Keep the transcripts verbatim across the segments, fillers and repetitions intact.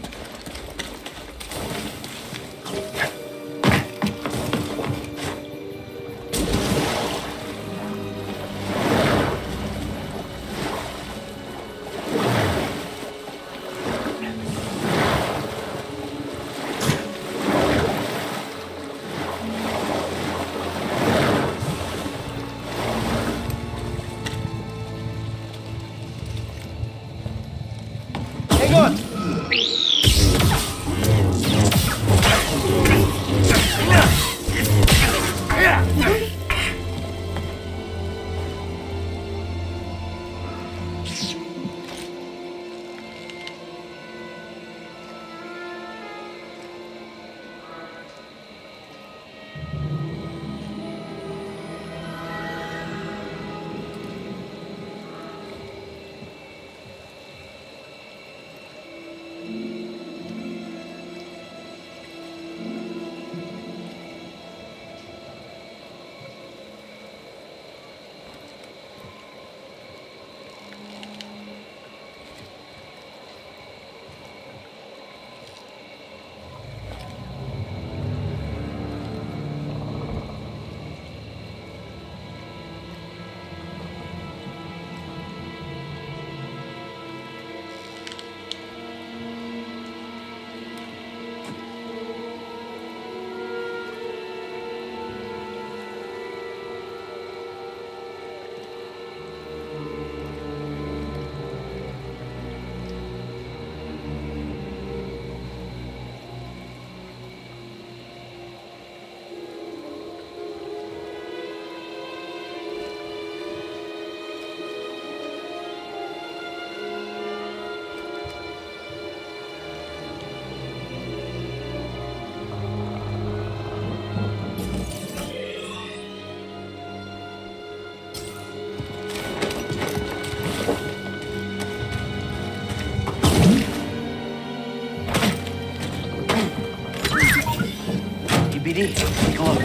Take a look.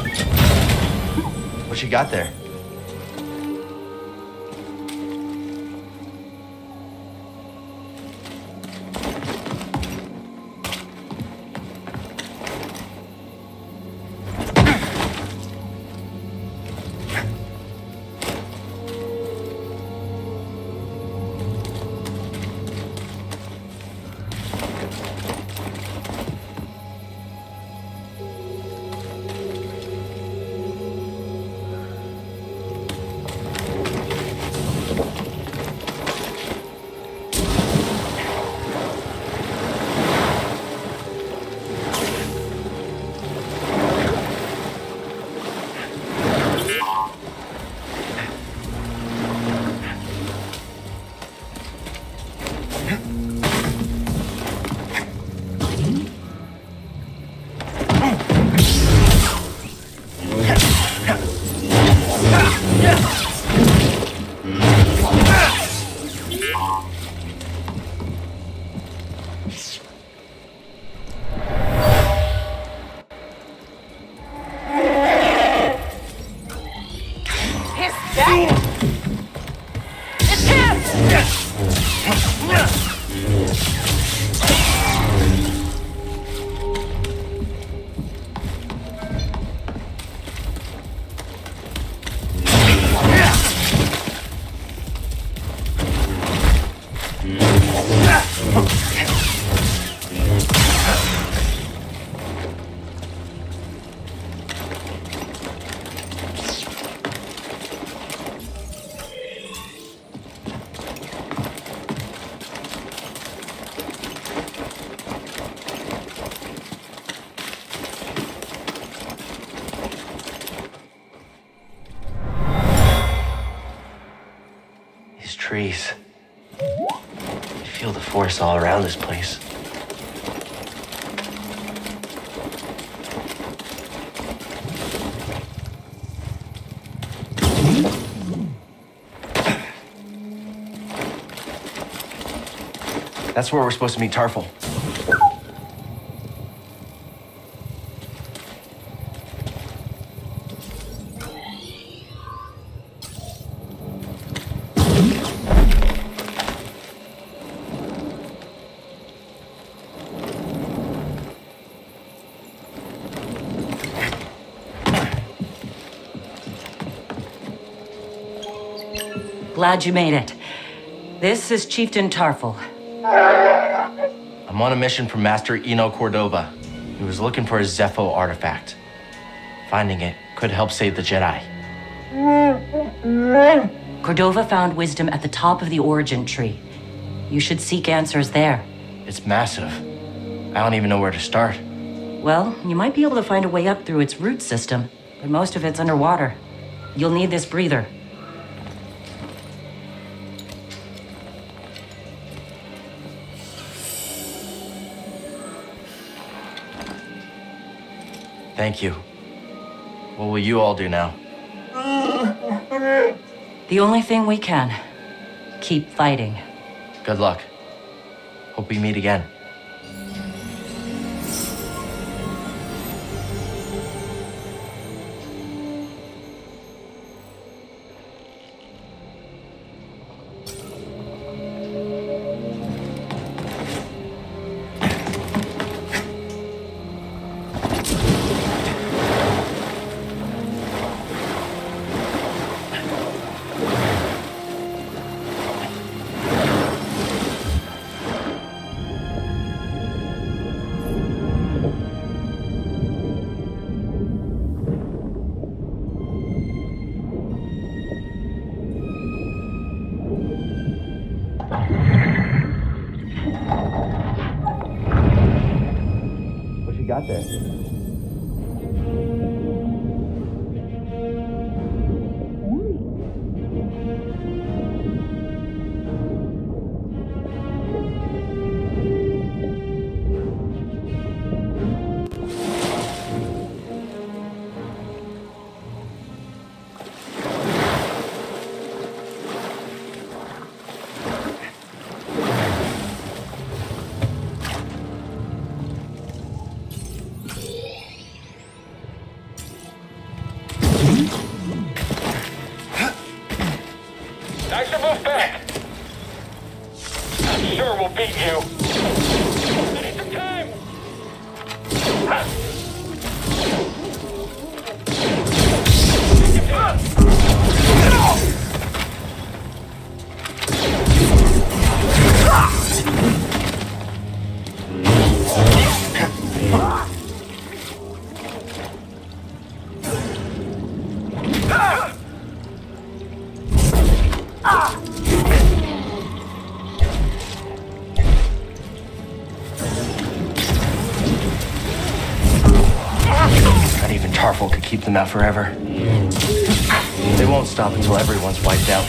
What you got there? Trees. I feel the force all around this place. That's where we're supposed to meet Tarful. glad you made it. This is Chieftain Tarful. I'm on a mission from Master Eno Cordova. He was looking for a Zepho artifact. Finding it could help save the Jedi. Cordova found wisdom at the top of the origin tree. You should seek answers there. It's massive. I don't even know where to start. Well, you might be able to find a way up through its root system, but most of it's underwater. You'll need this breather. Thank you. What will you all do now? The only thing we can. Keep fighting. Good luck. Hope we meet again. Got there. Nice to move back. I'm sure we'll beat you. I need some time. Tarful could keep them out forever. They won't stop until everyone's wiped out.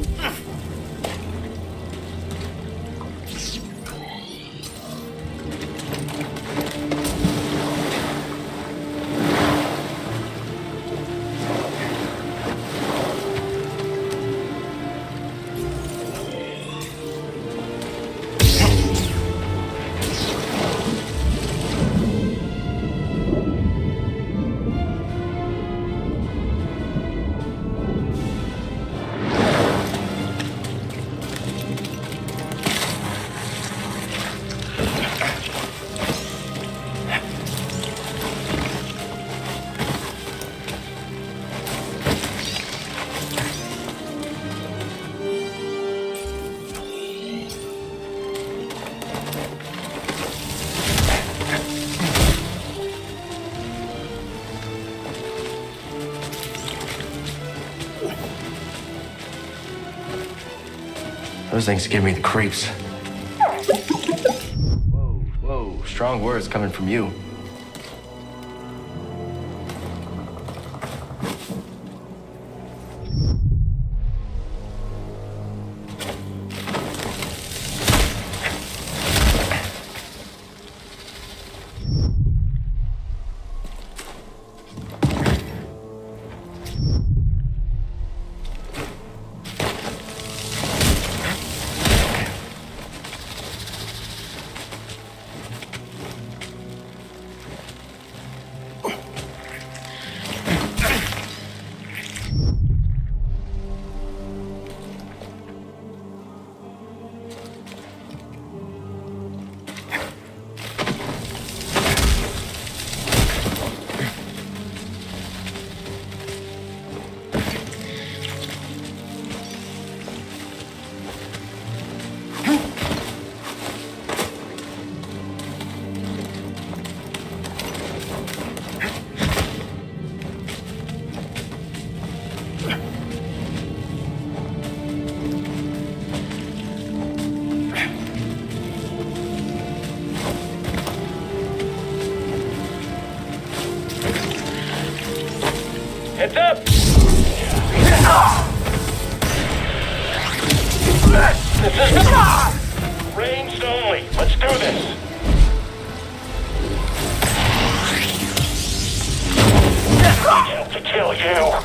Those things give me the creeps. Whoa, whoa, strong words coming from you. Heads up! This is ranged only. Let's do this. Help to kill you.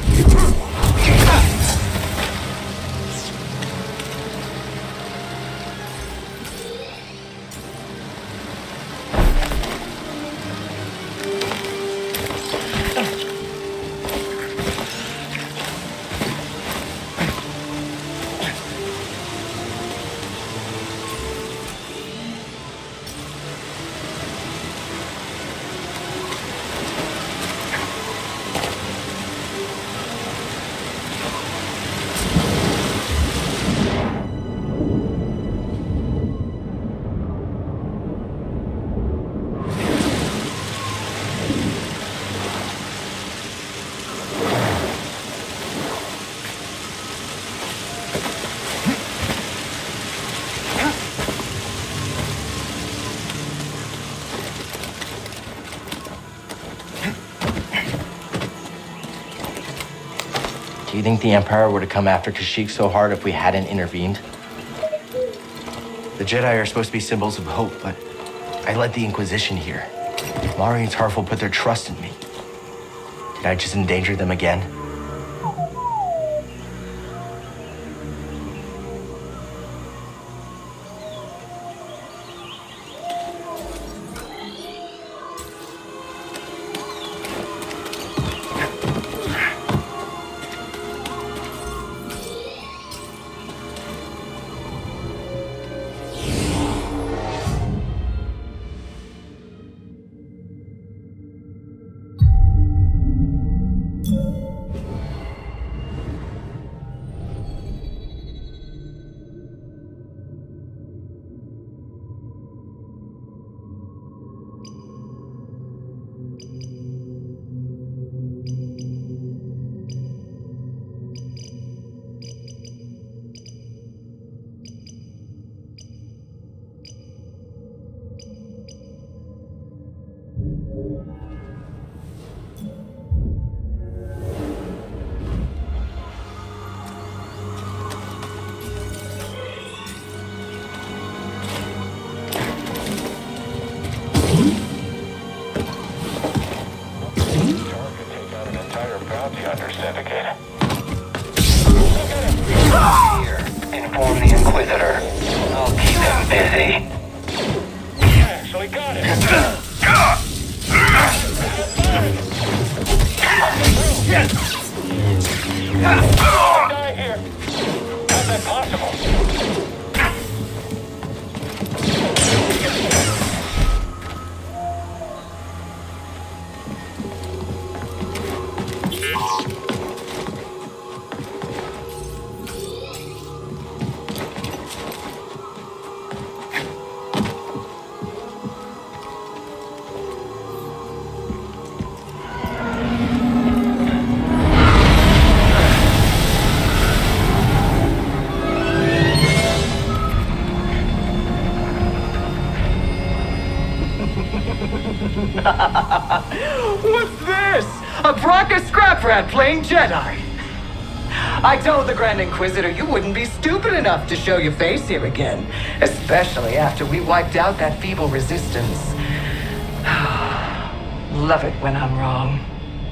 Do you think the Empire would have come after Kashyyyk so hard if we hadn't intervened? The Jedi are supposed to be symbols of hope, but I led the Inquisition here. Mari and Tarful put their trust in me. Did I just endanger them again? Inform the Inquisitor. I'll keep him busy. Actually got it. Die here. How's that possible? What's this? A Bronca scrap rat playing Jedi. I told the Grand Inquisitor you wouldn't be stupid enough to show your face here again, especially after we wiped out that feeble resistance. Love it when I'm wrong.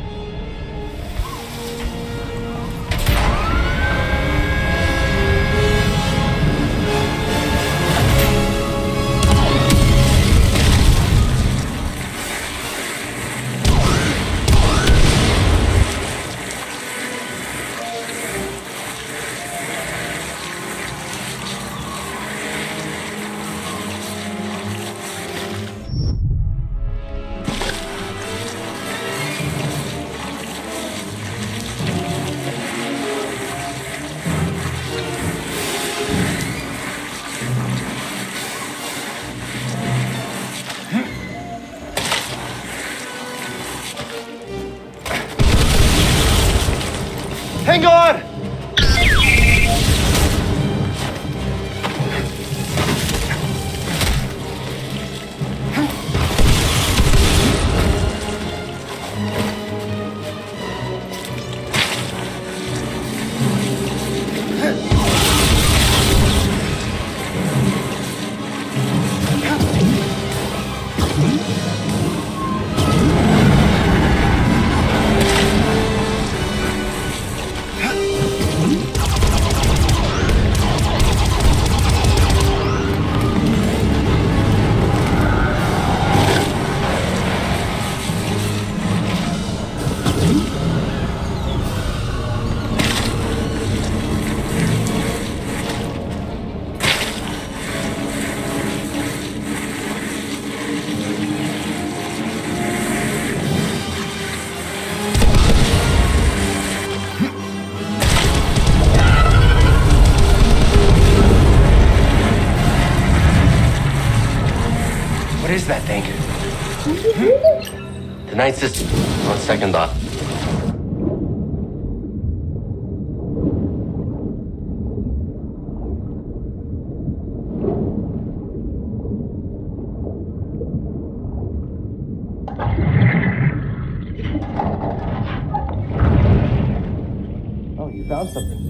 Hang on! What is that thing? The Night Sister. On second thought. Oh, you found something.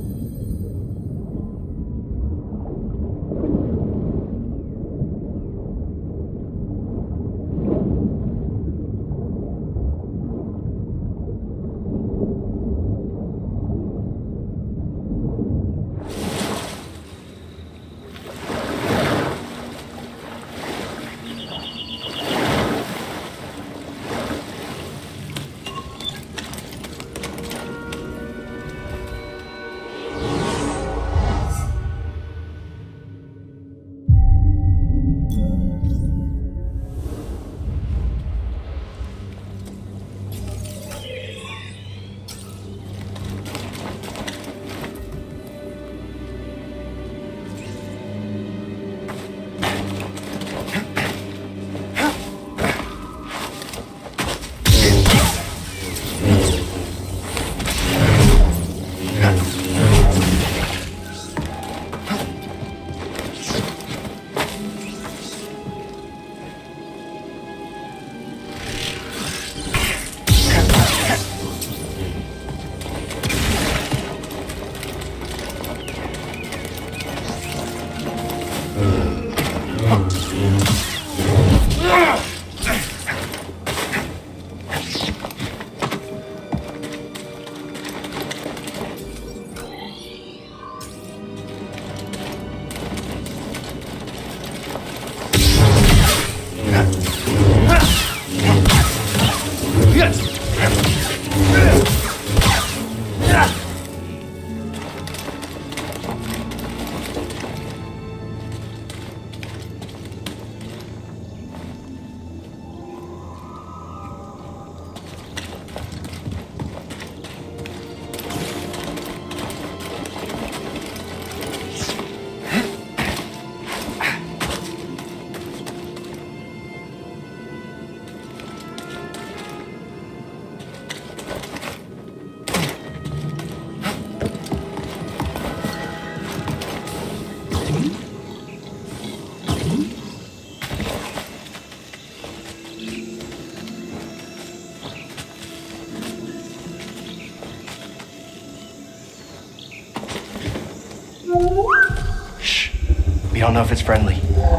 Shh. We don't know if it's friendly.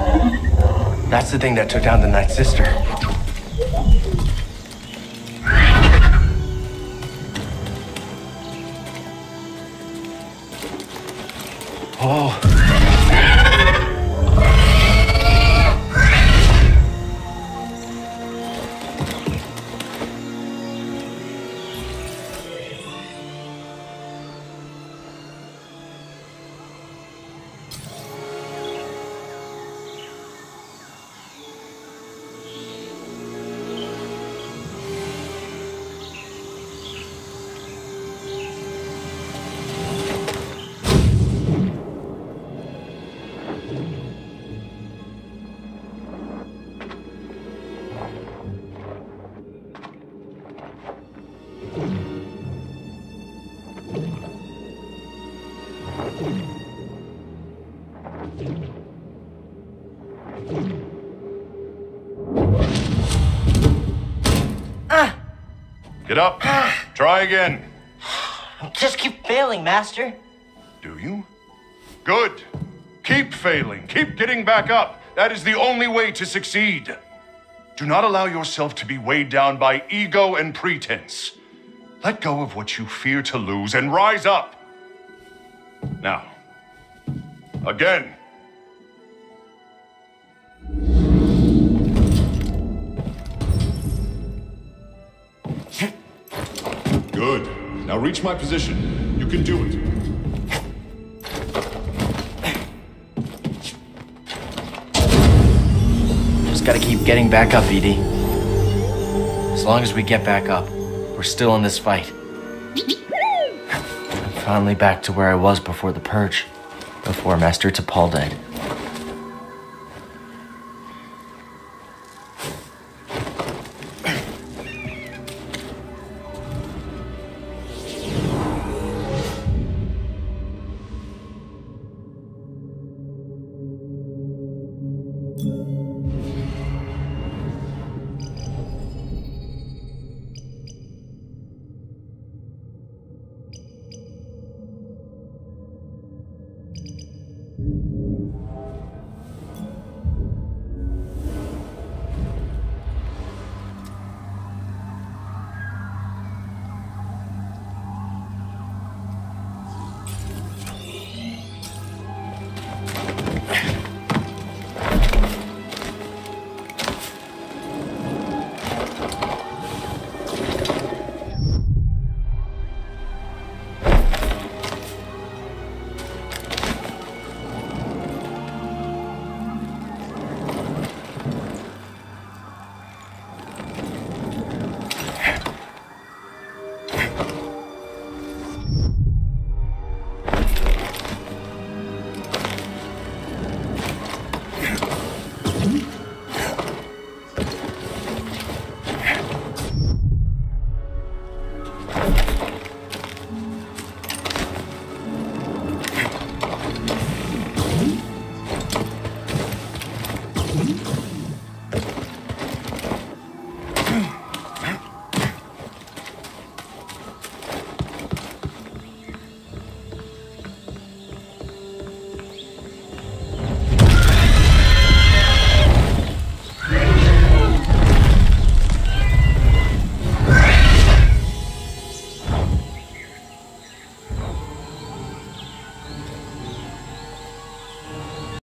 That's the thing that took down the Night Sister. Oh. Get up. Try again. Just keep failing, Master. Do you? Good. Keep failing. Keep getting back up. That is the only way to succeed. Do not allow yourself to be weighed down by ego and pretense. Let go of what you fear to lose and rise up. Now, again. Good. Now reach my position. You can do it. Just gotta keep getting back up, Edie. As long as we get back up, we're still in this fight. I'm finally back to where I was before the purge, before Master T'Pol died.